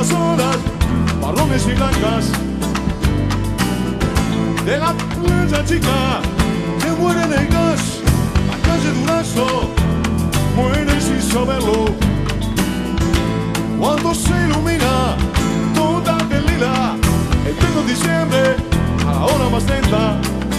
las olas marrones y blancas de la playa chica que muere en el gas. La calle Durazno muere sin saberlo. Cuando se ilumina toda de lila el 3 de diciembre a la hora más lenta,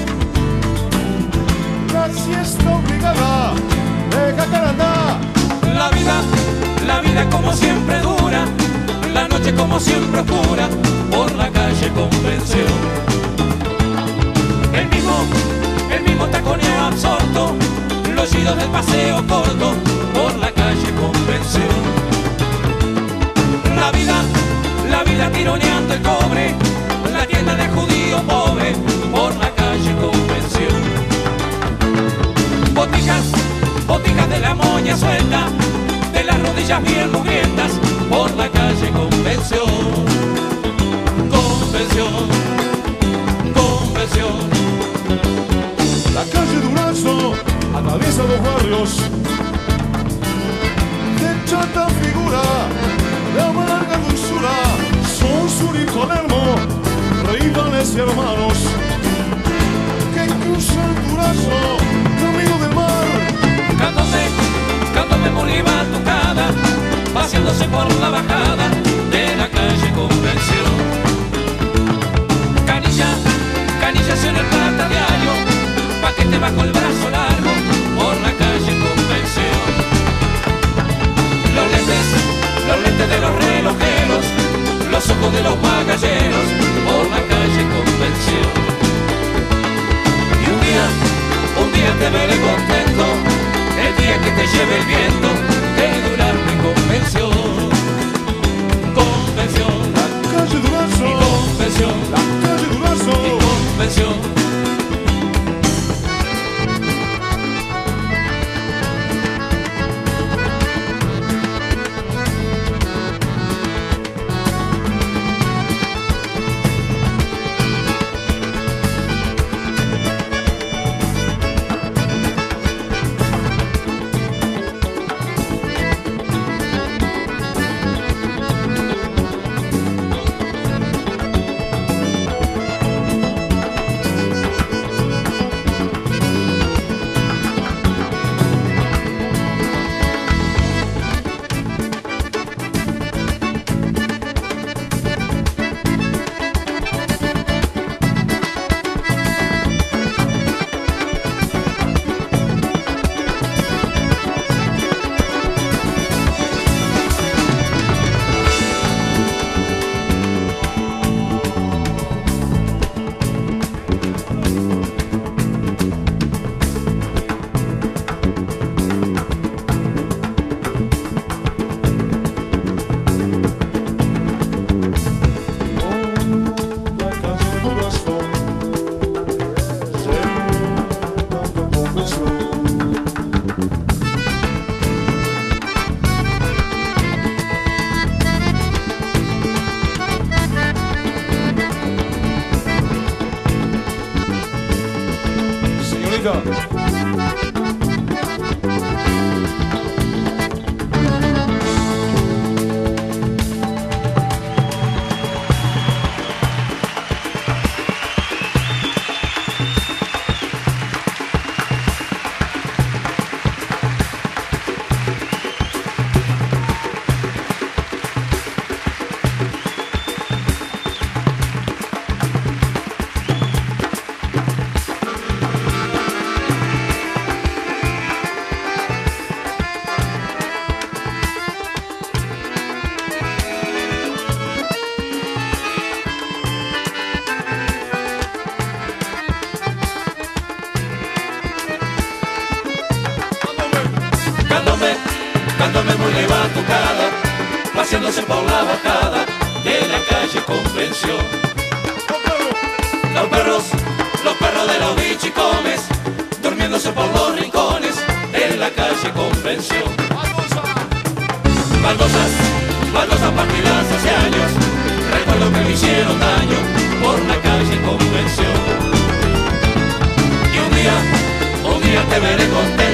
la siesta obligada de Jacarandá. La vida como siempre dura, la noche como siempre oscura, por la calle Convención. El mismo taconeo absorto, los giros del paseo corto, por la calle Convención. La vida tironeando el cobre, la tienda del judío pobre, por la calle Convención. Boticas de la moña suelta, de las rodillas bien mugrientas, por la calle Convención. Convención, Convención. La calle Durazno atraviesa los barrios de chata figura, de amarga dulzura. Son Sur y Palermo, rivales y hermanos que cruzan Durazno, camino del mar. Cándome muy batucada, paseándose por la bajada de la calle Convención. Canillas en el plata diario, paquete bajo el brazo largo, por la calle Convención. Los lentes de los relojeros, los ojos de los bagalleros, por la calle Convención. Y un día te veré contento, el día que te lleve el viento de Durazno y Convención. Convención, La calle Durazno, y Convención, la calle Durazno, y Convención. Señorita. Cándome muy batucada, paseándose por la bajada de la calle Convención. Los perros de los bichicomes, durmiéndose por los rincones de la calle Convención. Baldosas partidas hace años, recuerdo que me hicieron daño por la calle Convención. Y un día te veré contento,